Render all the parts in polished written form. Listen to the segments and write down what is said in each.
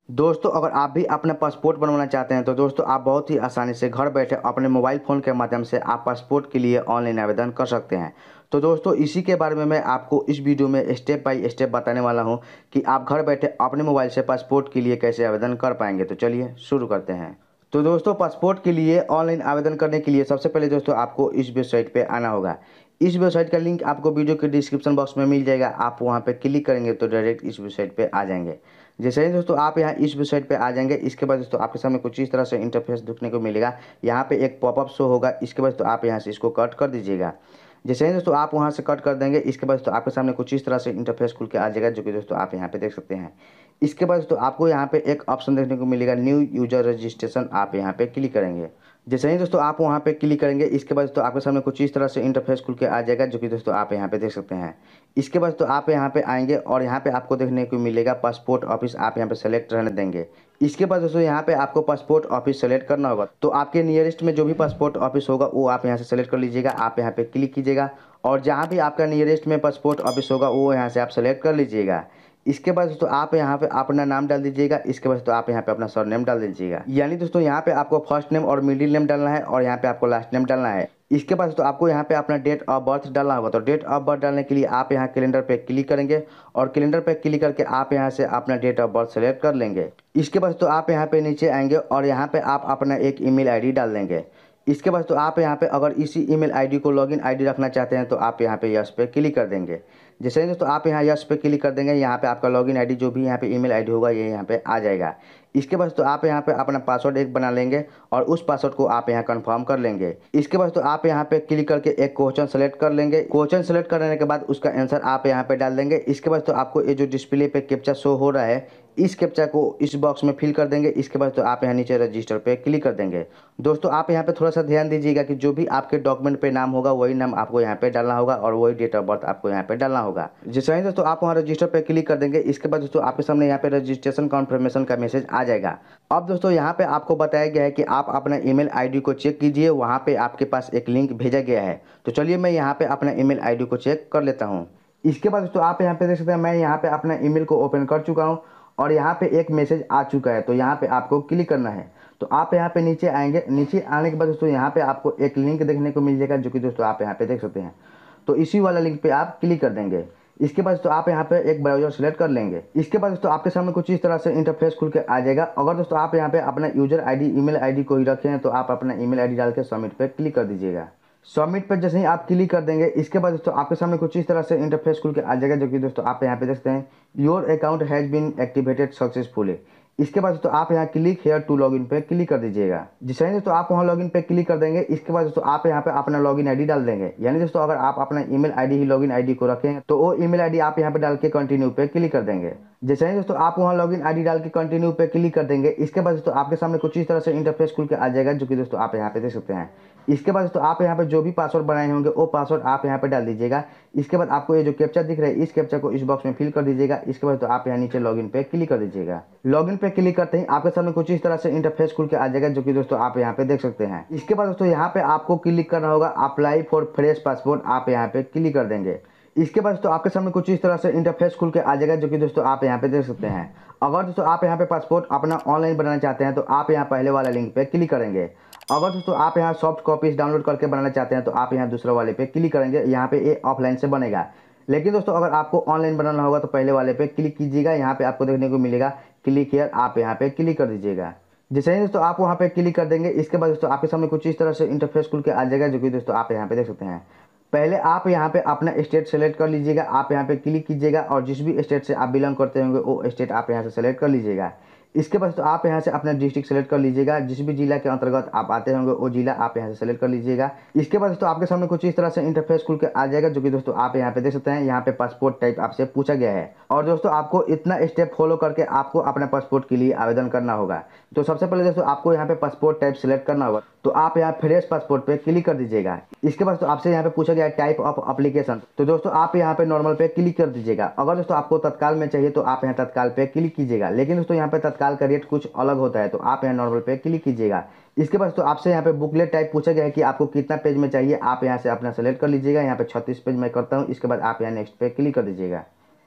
दोस्तों अगर आप भी अपना पासपोर्ट बनवाना चाहते हैं तो दोस्तों आप बहुत ही आसानी से घर बैठे अपने मोबाइल फ़ोन के माध्यम से आप पासपोर्ट के लिए ऑनलाइन आवेदन कर सकते हैं। तो दोस्तों इसी के बारे में मैं आपको इस वीडियो में स्टेप बाय स्टेप बताने वाला हूं कि आप घर बैठे अपने मोबाइल से पासपोर्ट के लिए कैसे आवेदन कर पाएंगे। तो चलिए शुरू करते हैं। तो दोस्तों पासपोर्ट के लिए ऑनलाइन आवेदन करने के लिए सबसे पहले दोस्तों आपको इस वेबसाइट पे आना होगा। इस वेबसाइट का लिंक आपको वीडियो के डिस्क्रिप्शन बॉक्स में मिल जाएगा। आप वहां पे क्लिक करेंगे तो डायरेक्ट इस वेबसाइट पे आ जाएंगे। जैसे ही दोस्तों आप यहाँ इस वेबसाइट पे आ जाएंगे, इसके बाद दोस्तों आपके सामने कुछ इस तरह से इंटरफेस दिखने को मिलेगा। यहाँ पे एक पॉपअप शो होगा, इसके बाद तो आप यहाँ से इसको कट कर दीजिएगा। जैसे ही दोस्तों आप वहाँ से कट कर देंगे, इसके बाद दोस्तों आपके सामने कुछ इस तरह से इंटरफेस खुल के आ जाएगा, जो कि दोस्तों आप यहाँ पे देख सकते हैं। इसके बाद दोस्तों आपको यहाँ पे एक ऑप्शन देखने को मिलेगा न्यू यूजर रजिस्ट्रेशन, आप यहाँ पे क्लिक करेंगे। जैसे ही दोस्तों आप वहाँ पे क्लिक करेंगे, इसके बाद दोस्तों आपके सामने कुछ इस तरह से इंटरफेस खुल के आ जाएगा, जो कि दोस्तों आप यहाँ पे देख सकते हैं। इसके बाद तो आप यहाँ पे आएंगे और यहाँ पे आपको देखने को मिलेगा पासपोर्ट ऑफिस, आप यहाँ पे सेलेक्ट रहने देंगे। इसके बाद दोस्तों यहाँ पे आपको पासपोर्ट ऑफिस सेलेक्ट करना होगा। तो आपके नियरेस्ट में जो भी पासपोर्ट ऑफिस होगा वो आप यहाँ से सेलेक्ट कर लीजिएगा। आप यहाँ पे क्लिक कीजिएगा और जहाँ भी आपका नियरेस्ट में पासपोर्ट ऑफिस होगा वो यहाँ से आप सेलेक्ट कर लीजिएगा। इसके बाद दोस्तों आप यहाँ पे अपना नाम डाल दीजिएगा। इसके बाद दोस्तों आप यहाँ पे अपना सरनेम डाल दीजिएगा। यानी दोस्तों यहाँ पे आपको फर्स्ट नेम और मिडिल नेम डालना है और यहाँ पे आपको लास्ट नेम डालना है। इसके बाद दोस्तों आपको यहाँ पे अपना डेट ऑफ बर्थ डालना होगा। तो डेट ऑफ बर्थ डालने के लिए आप यहाँ कैलेंडर पे क्लिक करेंगे और कैलेंडर पे क्लिक करके आप यहाँ से अपना डेट ऑफ बर्थ सेलेक्ट कर लेंगे। इसके बाद तो आप यहाँ पे नीचे आएंगे और यहाँ पे आप अपना एक ईमेल आईडी डाल देंगे। इसके बाद तो आप यहाँ पे अगर इसी ईमेल आईडी को लॉगिन आईडी रखना चाहते हैं तो आप यहाँ पे यस पे क्लिक कर देंगे। जैसे ही दोस्तों आप यहाँ यस पे क्लिक कर देंगे, यहाँ पे आपका लॉगिन आईडी जो भी यहाँ पे ईमेल आईडी होगा ये यहाँ पे आ जाएगा। इसके बाद तो आप यहाँ पे अपना पासवर्ड एक बना लेंगे और उस पासवर्ड को आप यहाँ कंफर्म कर लेंगे। इसके बाद तो आप यहाँ पे क्लिक करके एक क्वेश्चन सेलेक्ट कर लेंगे। क्वेश्चन सेलेक्ट करने के बाद उसका आंसर आप यहाँ पे डाल देंगे। इसके बाद तो आपको ये जो डिस्प्ले पे कैप्चा शो हो रहा है, इस कैप्चा को इस बॉक्स में फिल कर देंगे। इसके बाद तो आप यहाँ नीचे रजिस्टर पे क्लिक कर देंगे। दोस्तों आप यहाँ पे थोड़ा सा ध्यान दीजिएगा कि जो भी आपके डॉक्यूमेंट पे नाम होगा वही नाम आपको यहाँ पे डालना होगा और वही डेट ऑफ बर्थ आपको यहाँ पे डालना होगा। जैसे ही दोस्तों आप वहाँ रजिस्टर पे क्लिक कर देंगे, इसके बाद दोस्तों आपके सामने यहाँ पे रजिस्ट्रेशन कन्फर्मेशन का मैसेज आ जाएगा। अब दोस्तों यहाँ पे आपको बताया गया है कि आप अपना ईमेल आईडी को चेक कीजिए, वहाँ पे आपके पास एक लिंक भेजा गया है। तो चलिए मैं यहाँ पे अपना ईमेल आईडी को चेक कर लेता हूँ। इसके बाद दोस्तों आप यहाँ पे देख सकते हैं, मैं यहाँ पे अपना ईमेल को ओपन कर चुका हूँ और यहाँ पे एक मैसेज आ चुका है। तो यहाँ पे आपको क्लिक करना है। तो आप यहाँ पे नीचे आएंगे। नीचे आने के बाद दोस्तों यहाँ पे आपको एक लिंक देखने को मिल जाएगा, जो कि दोस्तों आप यहाँ पे देख सकते हैं। तो इसी वाला लिंक पे आप क्लिक कर देंगे। इसके बाद तो आप यहाँ पे एक ब्राउजर सेलेक्ट कर लेंगे। इसके बाद दोस्तों आपके सामने कुछ इस तरह से इंटरफेस खुल के आ जाएगा। अगर दोस्तों आप यहाँ पे अपना यूजर आईडी ईमेल आईडी को ही रखे हैं तो आप अपना ईमेल आईडी डाल के सबमिट पे क्लिक कर दीजिएगा। सबमिट पर जैसे ही आप क्लिक कर देंगे, इसके बाद दोस्तों आपके सामने कुछ इस तरह से इंटरफेस खुल के आ जाएगा, जो कि दोस्तों आप यहाँ पे देखते हैं your account has been activated successfully. इसके बाद दोस्तों आप यहाँ क्लिक हेयर टू लॉगिन पे क्लिक कर दीजिएगा। जैसे ही दोस्तों आप वहाँ लॉगिन पे क्लिक कर देंगे, इसके बाद दोस्तों आप यहाँ पे अपना लॉगिन आईडी डाल देंगे। यानी दोस्तों अगर आप अपना ईमेल आईडी ही लॉगिन आईडी को रखें तो वो ईमेल आईडी आप यहाँ पे डाल के कंटिन्यू पे क्लिक कर देंगे। जैसे ही दोस्तों आप वहाँ लॉगिन आईडी डाल के कंटिन्यू पे क्लिक कर देंगे, इसके बाद दोस्तों आपके सामने कुछ इस तरह से इंटरफेस खुल के आ जाएगा, जो कि दोस्तों आप यहाँ पे देख सकते हैं। इसके बाद दोस्तों आप यहाँ पे जो भी पासवर्ड बनाए होंगे वो पासवर्ड आप यहाँ पे डाल दीजिएगा। इसके बाद आपको ये जो कैप्चा दिख रहा है, इस कैप्चा को इस बॉक्स में फिल कर दीजिएगा। इसके बाद तो आप यहाँ नीचे लॉगिन पे क्लिक कर दीजिएगा। लॉगिन पे क्लिक करते ही आपके सामने कुछ इस तरह से इंटरफेस खुल के आ जाएगा, जो कि दोस्तों आप यहाँ पे देख सकते हैं। इसके बाद दोस्तों यहाँ पे आपको क्लिक करना होगा अप्लाई फॉर फ्रेश पासपोर्ट, आप यहाँ पे क्लिक कर देंगे। इसके बाद दोस्तों आपके सामने कुछ इस तरह से इंटरफेस खुल के आ जाएगा, जो कि दोस्तों आप यहाँ पे देख सकते हैं। अगर दोस्तों आप यहाँ पे पासपोर्ट अपना ऑनलाइन बनाना चाहते हैं तो आप यहाँ पहले वाला लिंक पे क्लिक करेंगे। अगर दोस्तों आप यहाँ सॉफ्ट कॉपीज डाउनलोड करके बनाना चाहते हैं तो आप यहाँ दूसरे वाले पे क्लिक करेंगे। यहाँ पे ये ऑफलाइन से बनेगा, लेकिन दोस्तों अगर आपको ऑनलाइन बनाना होगा तो पहले वाले पे क्लिक कीजिएगा। यहाँ पे आपको देखने को मिलेगा क्लिक हियर, आप यहाँ पे क्लिक कर दीजिएगा। जैसे ही दोस्तों आप वहाँ पे क्लिक कर देंगे, इसके बाद दोस्तों आपके सामने कुछ इस तरह से इंटरफेस खुल के आ जाएगा, जो कि दोस्तों आप यहाँ पे देख सकते हैं। पहले आप यहाँ पे अपना स्टेट सेलेक्ट कर लीजिएगा। आप यहाँ पे क्लिक कीजिएगा और जिस भी स्टेट से आप बिलोंग करते होंगे वो स्टेट आप यहाँ से सेलेक्ट कर लीजिएगा। इसके बाद तो आप यहाँ से अपना डिस्ट्रिक्ट सेलेक्ट कर लीजिएगा। जिस भी जिला के अंतर्गत आप आते होंगे वो जिला आप यहाँ से सेलेक्ट कर लीजिएगा। इसके बाद दोस्तों आपके सामने कुछ इस तरह से इंटरफेस खुल के आ जाएगा, जो कि दोस्तों आप यहाँ पे देख सकते हैं। यहाँ पे पासपोर्ट टाइप आपसे पूछा गया है और दोस्तों आपको इतना स्टेप फॉलो करके आपको अपने पासपोर्ट के लिए आवेदन करना होगा। तो सबसे पहले दोस्तों आपको यहाँ पे पासपोर्ट टाइप सेलेक्ट करना होगा। तो आप यहाँ फ्रेश पासपोर्ट पे क्लिक कर दीजिएगा। इसके बाद तो आपसे यहाँ पे पूछा गया है टाइप ऑफ एप्लीकेशन, तो दोस्तों आप यहाँ पे नॉर्मल पे क्लिक कर दीजिएगा। अगर दोस्तों आपको तत्काल में चाहिए तो आप यहाँ तत्काल पे क्लिक कीजिएगा, लेकिन दोस्तों यहाँ पे तत्काल का रेट कुछ अलग होता है, तो आप यहाँ नॉर्मल पे क्लिक कीजिएगा। इसके बाद तो आपसे यहाँ पे बुकलेट टाइप पूछा गया है कि आपको कितना पेज में चाहिए, आप यहाँ से अपना सेलेक्ट कर लीजिएगा। यहाँ पे 36 पेज मैं करता हूँ। इसके बाद आप यहाँ नेक्स्ट पे क्लिक कर दीजिएगा।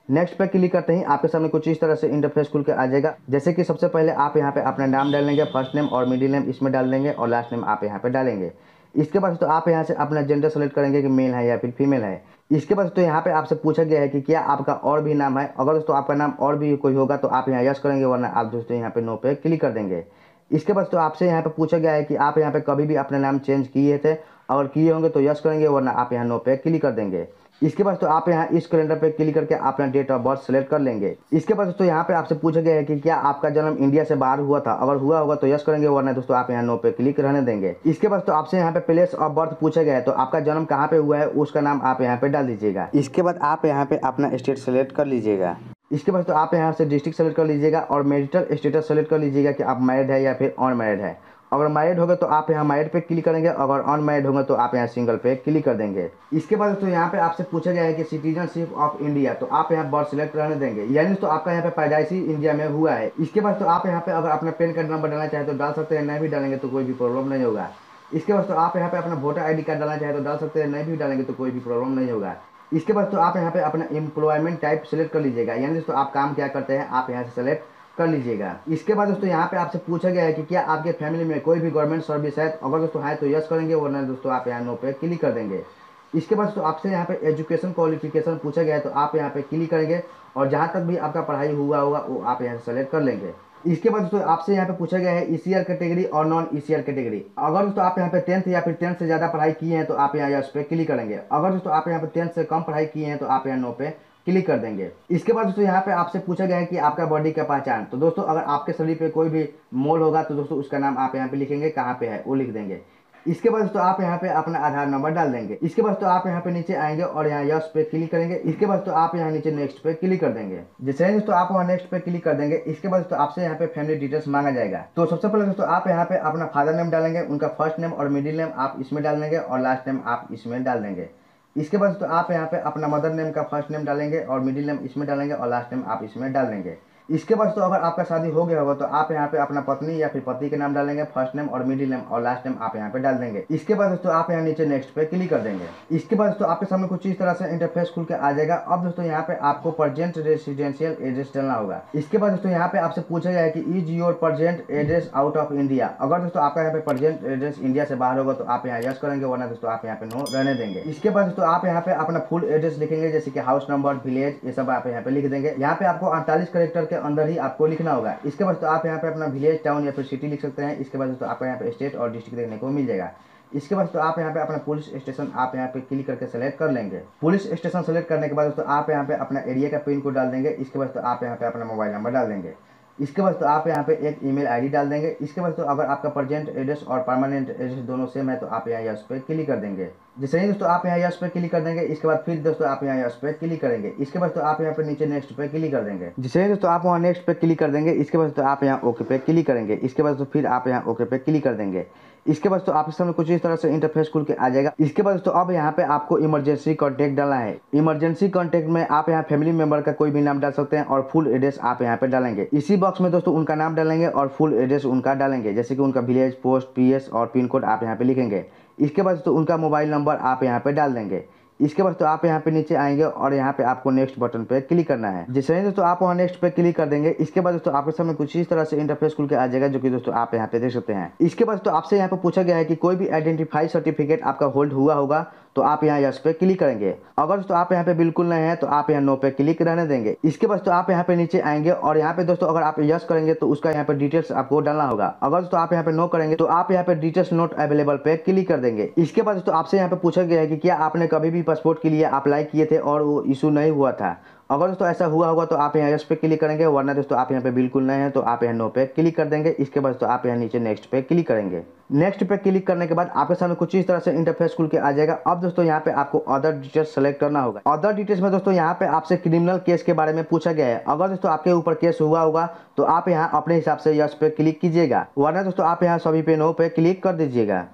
नेक्स्ट पे क्लिक करते ही आपके सामने कुछ इस तरह से इंटरफेस खुल के आ जाएगा। जैसे कि सबसे पहले आप यहाँ पे अपना नाम डाल लेंगे, फर्स्ट नेम और मिडिल नेम इसमें डाल देंगे और लास्ट नेम आप यहाँ पे डालेंगे। इसके बाद तो आप यहाँ से अपना जेंडर सेलेक्ट करेंगे कि मेल है या फिर फीमेल है। इसके बाद तो यहाँ पे आपसे पूछा गया है कि क्या आपका और भी नाम है। अगर दोस्तों आपका नाम और भी कोई होगा तो आप यहाँ यस करेंगे, वरना आप दोस्तों यहाँ पे नो पे क्लिक कर देंगे। इसके बाद तो आपसे यहाँ पे पूछा गया है कि आप यहाँ पे कभी भी अपना नाम चेंज किए थे, अगर किए होंगे तो यस करेंगे, वरना आप यहाँ नो पे क्लिक कर देंगे। इसके बाद तो आप यहाँ इस कैलेंडर पे क्लिक करके अपना डेट ऑफ बर्थ सेलेक्ट कर लेंगे। इसके बाद दोस्तों यहाँ पे आपसे पूछा गया है कि क्या आपका जन्म इंडिया से बाहर हुआ था, अगर हुआ होगा तो यस करेंगे, वरना दोस्तों आप यहाँ नो पे क्लिक रहने देंगे। इसके बाद तो आपसे यहाँ पे प्लेस ऑफ बर्थ पूछा गया है, तो आपका जन्म कहाँ पे हुआ है उसका नाम आप यहाँ पे डाल दीजिएगा। इसके बाद आप यहाँ पे अपना स्टेट सेलेक्ट कर लीजिएगा। इसके बाद तो आप यहाँ से डिस्ट्रिक्ट सेलेक्ट कर लीजिएगा और मैरिटल स्टेटस सेलेक्ट कर लीजिएगा कि आप मैरिड है या फिर अनमैरिड है। अगर मैरिड होगा तो आप यहाँ मैरिड पे क्लिक करेंगे, अगर अनमैरिड होगा तो आप यहाँ सिंगल पे क्लिक कर देंगे। इसके बाद तो यहाँ पे आपसे पूछा गया है कि सिटीजनशिप ऑफ इंडिया, तो आप यहाँ बर्थ सेलेक्ट रहने देंगे, यानी तो आपका यहाँ पे पैदाइशी इंडिया में हुआ है। इसके बाद तो आप यहाँ पे अगर अपना पैन कार्ड नंबर डालना चाहे तो डाल सकते हैं, नहीं भी डालेंगे तो कोई भी प्रॉब्लम नहीं होगा। इसके बाद तो आप यहाँ पे अपना वोटर ID कार्ड डालना चाहे तो डाल सकते हैं, नहीं भी डालेंगे तो कोई भी प्रॉब्लम नहीं होगा। इसके बाद तो आप यहाँ पे अपना एम्प्लॉयमेंट टाइप सेलेक्ट कर लीजिएगा, यानी दोस्तों आप काम क्या करते हैं आप यहाँ से सेलेक्ट कर लीजिएगा। इसके बाद दोस्तों यहाँ पे आपसे पूछा गया है कि क्या आपके फैमिली में कोई भी गवर्नमेंट सर्विस है, अगर दोस्तों है तो यस करेंगे, वरना दोस्तों आप यहाँ नो पे क्लिक कर देंगे। इसके बाद दोस्तों आपसे यहाँ पे एजुकेशन क्वालिफिकेशन पूछा गया है, तो आप यहाँ पे क्लिक करेंगे और जहाँ तक भी आपका पढ़ाई हुआ होगा वो आप यहाँ से सेलेक्ट कर लेंगे। इसके बाद दोस्तों आपसे यहाँ पे पूछा गया है ECR कैटेगरी और नॉन ECR कैटेगरी। अगर दोस्तों आप यहाँ पे 10th या फिर 10th से ज़्यादा पढ़ाई किए हैं तो आप यहाँ यस पे क्लिक करेंगे। अगर दोस्तों आप यहाँ पे 10th से कम पढ़ाई किए हैं तो आप यहाँ नो पे क्लिक कर देंगे। इसके बाद दोस्तों यहाँ पे आपसे पूछा गया है कि आपका बॉडी का पहचान, तो दोस्तों अगर आपके शरीर पे कोई भी मोल होगा तो दोस्तों उसका नाम आप यहाँ पे लिखेंगे, कहाँ पे है वो लिख देंगे। इसके बाद दोस्तों आप यहाँ पे अपना आधार नंबर डाल देंगे। इसके बाद तो आप यहाँ पे नीचे आएंगे और यहाँ यस पे क्लिक करेंगे। इसके बाद तो आप यहाँ नीचे नेक्स्ट पे क्लिक कर देंगे। जैसे ही दोस्तों आप वहाँ नेक्स्ट पे क्लिक कर देंगे, इसके बाद दोस्तों आपसे यहाँ पे फैमिली डिटेल्स मांगा जाएगा। तो सबसे पहले दोस्तों आप यहाँ पे अपना फादर नेम डालेंगे, उनका फर्स्ट नेम और मिडिल नेम आप इसमें डाल देंगे और लास्ट नेम आप इसमें डाल देंगे। इसके बाद दोस्तों आप यहाँ पे अपना मदर नेम का फर्स्ट नेम डालेंगे और मिडिल नेम इसमें डालेंगे और लास्ट नेम आप इसमें डाल देंगे। इसके बाद तो अगर आपका शादी हो गया होगा तो आप यहाँ पे अपना पत्नी या फिर पति के नाम डालेंगे, फर्स्ट नेम और मिडिल नेम और लास्ट नेम आप यहाँ पे डाल देंगे। इसके बाद दोस्तों आप यहाँ नीचे नेक्स्ट पे क्लिक कर देंगे। इसके बाद दोस्तों आपके सामने कुछ इस तरह से इंटरफेस खुल के आ जाएगा। अब दोस्तों यहाँ पे आपको प्रेजेंट रेसिडेंशियल एड्रेस डालना होगा। इसके बाद दोस्तों यहाँ पे आपसे पूछा गया है कि is your present address out of India. अगर दोस्तों आपका यहाँ पे प्रेजेंट एड्रेस इंडिया से बाहर होगा तो आप यहाँ यस करेंगे, वरना दोस्तों आप यहाँ पे नो रहने देंगे। इसके बाद दोस्तों आप यहाँ पे अपना फुल एड्रेस लिखेंगे, जैसे कि हाउस नंबर, विलेज, ये सब आप यहाँ पे लिख देंगे। यहाँ पे आपको 48 कैरेक्टर के अंदर ही आपको लिखना होगा। इसके बाद तो आप यहाँ पे अपना विलेज, टाउन या फिर सिटी लिख सकते हैं। इसके बाद तो आपको यहाँ पे स्टेट और डिस्ट्रिक्ट देखने को मिल जाएगा। इसके बाद तो आप यहाँ पे अपना पुलिस स्टेशन आप यहाँ पे क्लिक करके सेलेक्ट कर लेंगे। पुलिस स्टेशन सेलेक्ट करने के बाद दोस्तों आप यहाँ पे अपना एरिया का पिन कोड डाल देंगे। इसके बाद तो आप यहाँ पे अपना मोबाइल नंबर डाल देंगे। इसके बाद तो आप यहाँ पे एक ईमेल आईडी डाल देंगे। इसके बाद तो अगर आपका प्रेजेंट एड्रेस और परमानेंट एड्रेस दोनों सेम है तो आप यहाँ यस पे क्लिक कर देंगे। जैसे ही दोस्तों आप यहाँ यस पे क्लिक कर देंगे, इसके बाद फिर दोस्तों आप यहाँ यस पे क्लिक करेंगे। इसके बाद तो आप यहाँ पे नीचे नेक्स्ट पे क्लिक कर देंगे। जैसे ही दोस्तों आप वहाँ नेक्स्ट पे क्लिक कर देंगे, इसके बाद तो आप यहाँ ओके पे क्लिक करेंगे। इसके बाद तो फिर आप यहाँ ओके पे क्लिक कर देंगे। इसके बाद तो आपके सामने कुछ इस तरह से इंटरफेस खुल के आ जाएगा। इसके बाद तो अब यहाँ पे आपको इमरजेंसी कॉन्टैक्ट डालना है। इमरजेंसी कॉन्टैक्ट में आप यहाँ फैमिली मेंबर का कोई भी नाम डाल सकते हैं और फुल एड्रेस आप यहाँ पे डालेंगे। इसी बॉक्स में दोस्तों उनका नाम डालेंगे और फुल एड्रेस उनका डालेंगे, जैसे कि उनका विलेज, पोस्ट, PS और पिन कोड आप यहाँ पे लिखेंगे। इसके बाद तो उनका मोबाइल नंबर आप यहाँ पे डाल देंगे। इसके बाद तो आप यहाँ पे नीचे आएंगे और यहाँ पे आपको नेक्स्ट बटन पे क्लिक करना है। जैसे ही दोस्तों आप वहाँ नेक्स्ट पे क्लिक कर देंगे, इसके बाद दोस्तों आपके सामने कुछ इस तरह से इंटरफेस खुल के आ जाएगा, जो कि दोस्तों आप यहाँ पे देख सकते हैं। इसके बाद तो आपसे यहाँ पे पूछा गया है कि कोई भी आइडेंटिफाई सर्टिफिकेट आपका होल्ड हुआ होगा तो आप यहाँ यस पे क्लिक करेंगे। अगर दोस्तों आप यहाँ पे बिल्कुल नहीं है तो आप यहाँ नो पे क्लिक रहने देंगे। इसके बाद तो आप यहाँ पे नीचे आएंगे और यहाँ पे दोस्तों अगर आप यस करेंगे तो उसका यहाँ पे डिटेल्स आपको डालना होगा। अगर दोस्तों आप यहाँ पे नो करेंगे तो आप यहाँ पे डिटेल्स नॉट अवेलेबल पे क्लिक कर देंगे। इसके बाद दोस्तों आपसे यहाँ पे पूछा गया है कि क्या आपने कभी भी पासपोर्ट के लिए अप्लाई किए थे और वो इशू नहीं हुआ था। अगर दोस्तों ऐसा हुआ होगा तो आप यहाँ यस पे क्लिक करेंगे, वरना दोस्तों आप यहाँ पे बिल्कुल नहीं है तो आप यहाँ नो पे क्लिक कर देंगे। इसके बाद तो आप यहाँ नीचे नेक्स्ट पे क्लिक करेंगे। नेक्स्ट पे क्लिक करने के बाद आपके सामने कुछ इस तरह से इंटरफेस खुल के आ जाएगा। अब दोस्तों यहाँ पे आपको अदर डिटेल्स सेलेक्ट करना होगा। अदर डिटेल्स में दोस्तों यहाँ पे आपसे क्रिमिनल केस के बारे में पूछा गया है। अगर दोस्तों आपके ऊपर केस हुआ होगा तो आप यहाँ अपने हिसाब से यस पे क्लिक कीजिएगा, वरना दोस्तों आप यहाँ सभी पे नो पे क्लिक कर दीजिएगा।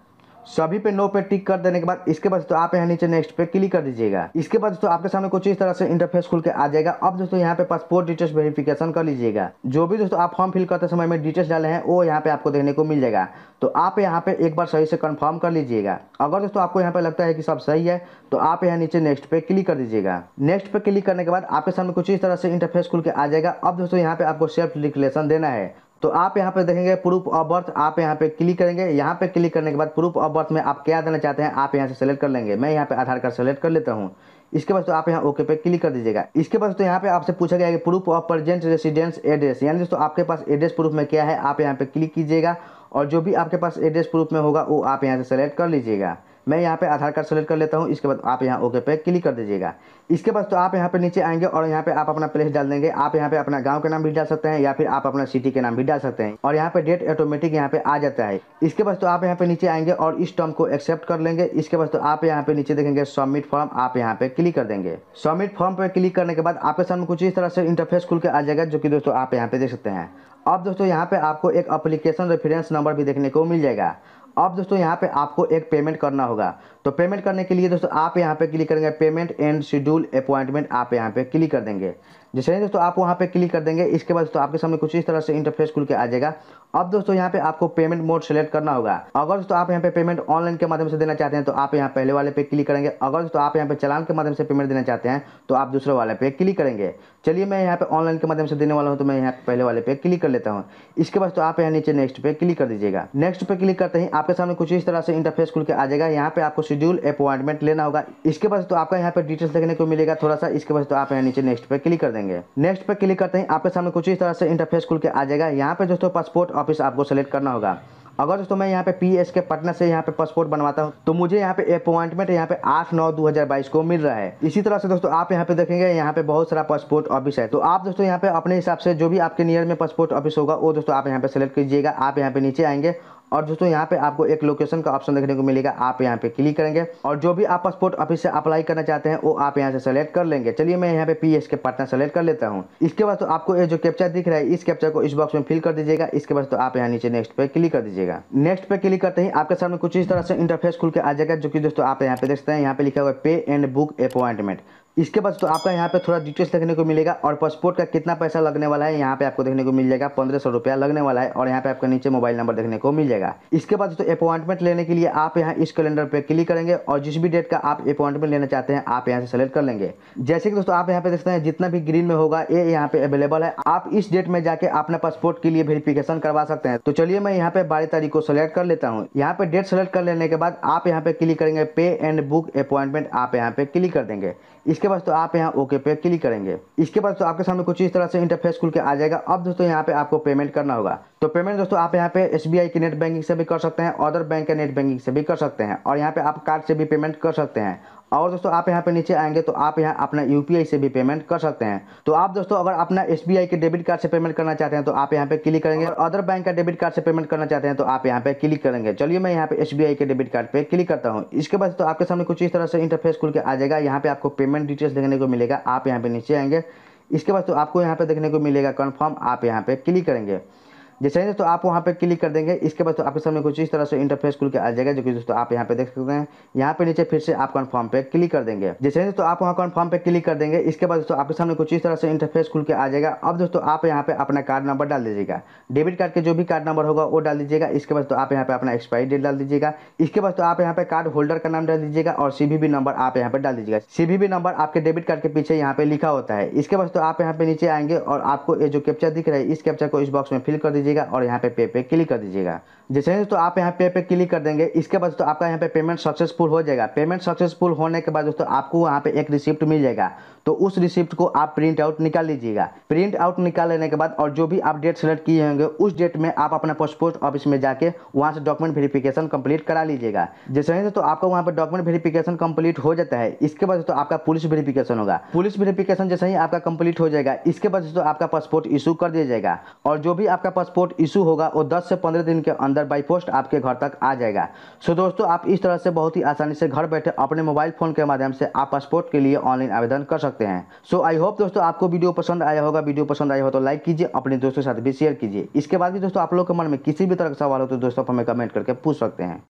सभी पे नो पे टिक कर देने के बाद इसके बाद तो आप यहाँ नीचे नेक्स्ट पे क्लिक कर दीजिएगा। इसके बाद दोस्तों आपके सामने कुछ इस तरह से इंटरफेस खुल के आ जाएगा। अब दोस्तों यहाँ पे पासपोर्ट डिटेल्स वेरिफिकेशन कर लीजिएगा। जो भी दोस्तों आप फॉर्म फिल करते समय में डिटेल्स डाले हैं वो यहाँ पे आपको देखने को मिल जाएगा। तो आप यहाँ पे एक बार सही से कंफर्म कर लीजिएगा। अगर दोस्तों आपको यहाँ पे लगता है कि सब सही है तो आप यहाँ नीचे नेक्स्ट पे क्लिक कर दीजिएगा। नेक्स्ट पे क्लिक करने के बाद आपके सामने कुछ इस तरह से इंटरफेस खुल के आ जाएगा। अब दोस्तों यहाँ पे आपको सेल्फ डिक्लेरेशन देना है। तो आप यहाँ पे देखेंगे प्रूफ ऑफ बर्थ, आप यहाँ पे क्लिक करेंगे। यहाँ पे क्लिक करने के बाद प्रूफ ऑफ बर्थ में आप क्या देना चाहते हैं आप यहाँ से सेलेक्ट कर लेंगे। मैं यहाँ पे आधार कार्ड सेलेक्ट कर लेता हूँ। इसके बाद तो आप यहाँ ओके पे क्लिक कर दीजिएगा। इसके बाद तो यहाँ पे आपसे पूछा गया है कि proof of present residence address, यानी दोस्तों आपके पास एड्रेस प्रूफ में क्या है आप यहाँ पे क्लिक कीजिएगा और जो भी आपके पास एड्रेस प्रूफ में होगा वो आप यहाँ से सेलेक्ट कर लीजिएगा। मैं यहाँ पे आधार कार्ड सेलेक्ट कर लेता हूँ। इसके बाद आप यहाँ ओके पे क्लिक कर दीजिएगा। इसके बाद तो आप यहाँ पे नीचे आएंगे और यहाँ पे आप अपना प्लेस डाल देंगे। आप यहाँ पे अपना गांव के नाम भी डाल सकते हैं या फिर आप अपना सिटी के नाम भी डाल सकते हैं और यहाँ पे डेट ऑटोमेटिक यहाँ पे आ जाता है। इसके बाद तो आप यहाँ पे नीचे आएंगे और इस टर्म को एक्सेप्ट कर लेंगे। इसके बाद तो आप यहाँ पे नीचे देखेंगे सबमिट फॉर्म, आप यहाँ पे क्लिक कर देंगे। सबमिट फॉर्म पे क्लिक करने के बाद आपके सामने कुछ इस तरह से इंटरफेस खुल के आ जाएगा, जो कि दोस्तों आप यहाँ पे देख सकते हैं। अब दोस्तों यहाँ पे आपको एक एप्लीकेशन रेफरेंस नंबर भी देखने को मिल जाएगा। अब दोस्तों यहाँ पे आपको एक पेमेंट करना होगा। तो पेमेंट करने के लिए दोस्तों आप यहाँ पे क्लिक करेंगे पेमेंट एंड शेड्यूल अपॉइंटमेंट, आप यहाँ पे क्लिक कर देंगे। जैसे ही दोस्तों आप वहाँ पे क्लिक कर देंगे इसके बाद दोस्तों आपके सामने कुछ इस तरह से इंटरफेस खुल के आ जाएगा। अब दोस्तों यहाँ पे आपको पेमेंट मोड सेलेक्ट करना होगा। अगर दोस्तों आप यहाँ पे पेमेंट ऑनलाइन के माध्यम से देना चाहते हैं तो आप यहाँ पहले वाले पे क्लिक करेंगे। अगर दोस्तों आप यहाँ पे चालान के माध्यम से पेमेंट देना चाहते हैं तो आप दूसरे वाले पे क्लिक करेंगे। चलिए मैं यहाँ पे ऑनलाइन के माध्यम से देने वाला हूँ तो मैं यहाँ पहले वाले पे क्लिक कर लेता हूँ। इसके बाद तो आप यहाँ नीचे नेक्स्ट पे क्लिक कर दीजिएगा। नेक्स्ट पे क्लिक करते ही आपके सामने कुछ इस तरह से इंटरफेस खुल के आ जाएगा। यहाँ पे आपको शेड्यूल अपॉइंटमेंट लेना होगा। इसके बाद तो आपका यहाँ पे डिटेल्स देखने को मिलेगा थोड़ा सा। इसके बाद तो आप यहाँ नीचे नेक्स्ट पे क्लिक कर देंगे। नेक्स्ट पे क्लिक करते ही आपके सामने कुछ इस तरह से इंटरफेस खुल के आ जाएगा। यहाँ पे दोस्तों पासपोर्ट ऑफिस आपको सेलेक्ट करना होगा। अगर दोस्तों मैं यहाँ पे PSK पटना से यहाँ पे पासपोर्ट बनवाता हूँ तो मुझे यहाँ पे अपॉइंटमेंट यहाँ पे 8/9/2022 को मिल रहा है। इसी तरह से दोस्तों आप यहाँ पे देखेंगे यहाँ पे बहुत सारा पासपोर्ट ऑफिस है। तो आप दोस्तों यहाँ पे अपने हिसाब से जो भी आपके नियर में पासपोर्ट ऑफिस होगा वो दोस्तों आप यहाँ पे सेलेक्ट कीजिएगा। आप यहाँ पे नीचे आएंगे और दोस्तों यहाँ पे आपको एक लोकेशन का ऑप्शन देखने को मिलेगा, आप यहाँ पे क्लिक करेंगे और जो भी आप पासपोर्ट ऑफिस से अप्लाई करना चाहते हैं वो आप यहाँ से सेलेक्ट कर लेंगे। चलिए मैं यहाँ पे PSK पटना सेलेक्ट कर लेता हूँ। इसके बाद तो आपको ये जो कैप्चा दिख रहा है इस कैप्चा को इस बॉक्स में फिल कर दीजिएगा। इसके बाद तो आप यहाँ नीचे नेक्स्ट पे क्लिक कर दीजिएगा। नेक्स्ट पे क्लिक करते ही आपके सामने कुछ इस तरह से इंटरफेस खुल के आ जाएगा, जो कि दोस्तों आप यहाँ पे देख सकते हैं। यहाँ पे लिखा हुआ है पे एंड बुक अपॉइंटमेंट। इसके बाद तो आपका यहाँ पे थोड़ा डिटेल्स देखने को मिलेगा और पासपोर्ट का कितना पैसा लगने वाला है यहाँ पे आपको देखने को मिल जाएगा। 1500 रुपया लगने वाला है और यहाँ पे आपका नीचे मोबाइल नंबर देखने को मिल जाएगा। इसके बाद तो अपॉइंटमेंट लेने के लिए आप यहाँ इस कैलेंडर पे क्लिक करेंगे और जिस भी डेट का आप अपॉइंटमेंट लेना चाहते हैं आप यहाँ से सेलेक्ट कर लेंगे। जैसे कि दोस्तों आप यहाँ पे देखते हैं जितना भी ग्रीन में होगा ये यहाँ पे अवेलेबल है। आप इस डेट में जाके अपना पासपोर्ट के लिए वेरिफिकेशन करवा सकते हैं। तो चलिए मैं यहाँ पे 12 तारीख को सेलेक्ट कर लेता हूँ। यहाँ पे डेट सेलेक्ट कर लेने के बाद आप यहाँ पे क्लिक करेंगे पे एंड बुक अपॉइंटमेंट, आप यहाँ पे क्लिक कर देंगे। इसके बाद तो आप यहाँ ओके पे क्लिक करेंगे। इसके बाद तो आपके सामने कुछ इस तरह से इंटरफेस खुल के आ जाएगा। अब दोस्तों यहाँ पे आपको पेमेंट करना होगा। तो पेमेंट दोस्तों आप यहाँ पे SBI की नेट बैंकिंग से भी कर सकते हैं, अदर बैंक के नेट बैंकिंग से भी कर सकते हैं और यहाँ पे आप कार्ड से भी पेमेंट कर सकते हैं। और दोस्तों आप यहाँ पे नीचे आएंगे तो आप यहाँ अपना UPI से भी पेमेंट कर सकते हैं। तो आप दोस्तों अगर अपना SBI के डेबिट कार्ड से पेमेंट करना चाहते हैं तो आप यहाँ पे क्लिक करेंगे और अदर बैंक का डेबिट कार्ड से पेमेंट करना चाहते हैं तो आप यहाँ पे क्लिक करेंगे। चलिए मैं यहाँ पे SBI के डेबिट कार्ड पे क्लिक करता हूँ। इसके बाद तो आपके सामने कुछ इस तरह से इंटरफेस खुल के आ जाएगा। यहाँ पे आपको पेमेंट डिटेल्स देखने को मिलेगा, आप यहाँ पे नीचे आएंगे। इसके बाद तो आपको यहाँ पे देखने को मिलेगा कन्फर्म, आप यहाँ पे क्लिक करेंगे। जैसे ही दोस्तों आप वहाँ पे क्लिक कर देंगे इसके बाद तो आपके सामने कुछ इस तरह से इंटरफेस खुल के आ जाएगा, जो कि दोस्तों आप यहाँ पे देख सकते हैं। यहाँ पे नीचे फिर से आप कन्फर्म पे क्लिक कर देंगे। जैसे ही दोस्तों आप वहाँ कन्फर्म पे क्लिक कर देंगे इसके बाद दोस्तों आपके सामने कुछ इस तरह से इंटरफेस खुल के आ जाएगा। अब दोस्तों आप यहाँ पे अपना कार्ड नंबर डाल दीजिएगा। डेबिट कार्ड के जो भी कार्ड नंबर होगा वो डाल दीजिएगा। इसके बाद तो आप यहाँ पे अपना एक्सपायरी डेट डाल दीजिएगा। इसके बाद तो आप यहाँ पे कार्ड होल्डर का नाम डाल दीजिएगा और CVV नंबर आप यहाँ पे डाल दीजिएगा। CVV नंबर आपके डेबिट कार्ड के पीछे यहाँ पे लिखा होता है। इसके बाद तो आप यहाँ पे नीचे आएंगे और आपको ये जो कैप्चा दिख रहा है इस कैप्चा को इस बॉक्स में फिल कर दीजिएगा और यहाँ पे क्लिक कर दीजिएगा। जैसे ही तो आप यहाँ पे क्लिक कर देंगे इसके बाद तो आपका यहाँ पे पेमेंट सक्सेसफुल हो जाएगा। पेमेंट सक्सेसफुल होने के बाद दोस्तों आपको वहाँ पे एक रिसिप्ट मिल जाएगा। तो उस रिसिप्ट को आप प्रिंट आउट निकाल लीजिएगा। प्रिंट आउट निकाल लेने के बाद और जो भी आप डेट सेलेक्ट किए होंगे उस डेट में आप अपना पासपोर्ट ऑफिस में जाके वहाँ से डॉक्यूमेंट वेरिफिकेशन कंप्लीट करा लीजिएगा। जैसे ही तो आपका वहाँ पे डॉक्यूमेंट वेरिफिकेशन कंप्लीट हो जाता है इसके बाद तो आपका पुलिस वेरिफिकेशन होगा। पुलिस वेरिफिकेशन जैसे ही आपका कंप्लीट हो जाएगा इसके बाद तो आपका पासपोर्ट इशू कर दिया जाएगा और जो भी आपका पासपोर्ट इशू होगा वो 10 से 15 दिन के अंदर बाई पोस्ट आपके घर तक आ जाएगा। सो दोस्तों आप इस तरह से बहुत ही आसानी से घर बैठे अपने मोबाइल फोन के माध्यम से आप पासपोर्ट के लिए ऑनलाइन आवेदन कर सकते हैं। सो आई होप दोस्तों आपको वीडियो पसंद आया होगा। वीडियो पसंद आया हो तो लाइक कीजिए, अपने दोस्तों के साथ भी शेयर कीजिए। इसके बाद भी दोस्तों आप लोग के मन में किसी भी तरह का सवाल हो तो दोस्तों आप हमें कमेंट करके पूछ सकते हैं।